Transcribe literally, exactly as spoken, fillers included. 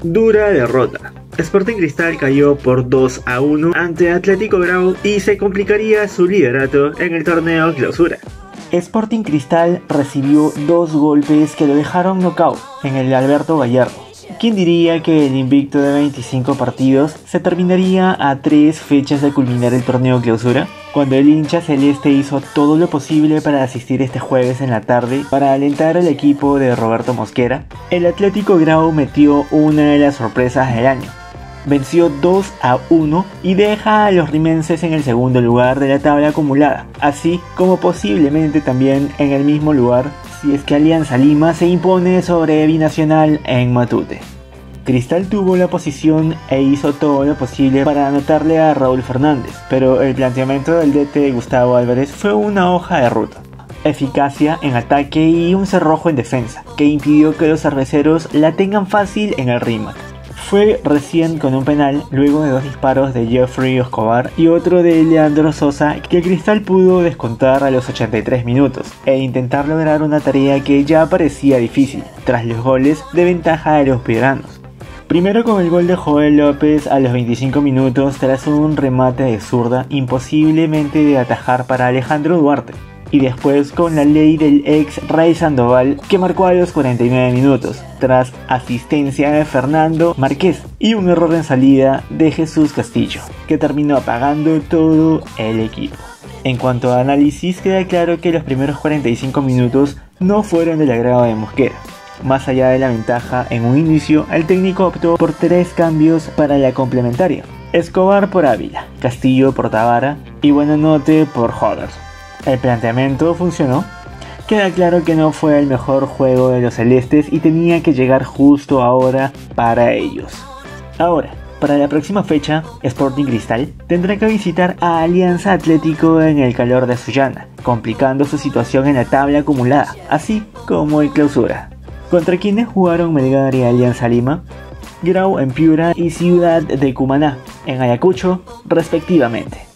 Dura derrota. Sporting Cristal cayó por dos a uno ante Atlético Grau y se complicaría su liderato en el torneo Clausura. Sporting Cristal recibió dos golpes que lo dejaron knockout en el Alberto Gallardo. ¿Quién diría que el invicto de veinticinco partidos se terminaría a tres fechas de culminar el torneo Clausura? Cuando el hincha celeste hizo todo lo posible para asistir este jueves en la tarde para alentar al equipo de Roberto Mosquera, el Atlético Grau metió una de las sorpresas del año. Venció dos a uno y deja a los rimenses en el segundo lugar de la tabla acumulada, así como posiblemente también en el mismo lugar si es que Alianza Lima se impone sobre Binacional en Matute. Cristal tuvo la posición e hizo todo lo posible para anotarle a Raúl Fernández, pero el planteamiento del D T Gustavo Álvarez fue una hoja de ruta. Eficacia en ataque y un cerrojo en defensa, que impidió que los cerveceros la tengan fácil en el Rímac. Fue recién con un penal, luego de dos disparos de Jeffrey Escobar y otro de Leandro Sosa, que Cristal pudo descontar a los ochenta y tres minutos e intentar lograr una tarea que ya parecía difícil, tras los goles de ventaja de los pieranos. Primero con el gol de Joel López a los veinticinco minutos tras un remate de zurda imposiblemente de atajar para Alejandro Duarte. Y después con la ley del ex Ray Sandoval que marcó a los cuarenta y nueve minutos, tras asistencia de Fernando Márquez y un error en salida de Jesús Castillo, que terminó apagando todo el equipo. En cuanto a análisis, queda claro que los primeros cuarenta y cinco minutos no fueron del agrado de Mosquera. Más allá de la ventaja en un inicio, el técnico optó por tres cambios para la complementaria: Escobar por Ávila, Castillo por Tavara y Buenanote por Hodder. El planteamiento funcionó. Queda claro que no fue el mejor juego de los celestes y tenía que llegar justo ahora para ellos. Ahora, para la próxima fecha, Sporting Cristal tendrá que visitar a Alianza Atlético en el calor de Sullana, complicando su situación en la tabla acumulada, así como el Clausura. ¿Contra quienes jugaron Melgar y Alianza Lima? Grau en Piura y Ciudad de Cumaná en Ayacucho, respectivamente.